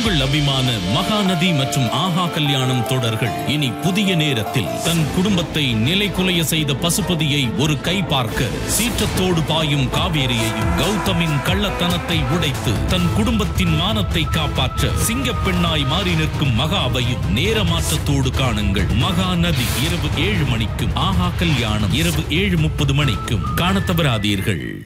உங்கள் அபிமான மகாநதி மற்றும் ஆஹா கல்யாணம் தொடர்கள் இனி புதிய நேரத்தில் தன் குடும்பத்தை நிலைகுலைய செய்த பசுபதியை ஒரு கை பார்க்க, சீற்றத்தோடு பாயும் காவேரியையும் கௌதமின் கள்ளத்தனத்தை உடைத்து தன் குடும்பத்தின் மானத்தை காப்பாற்ற சிங்கப்பெண்ணாய் மாறி நிற்கும் மகாவையும் நேரமாற்றத்தோடு காணுங்கள். மகாநதி இரவு 7 மணிக்கும், ஆஹா கல்யாணம் இரவு 7:30 மணிக்கும் காணத் தவறாதீர்கள்.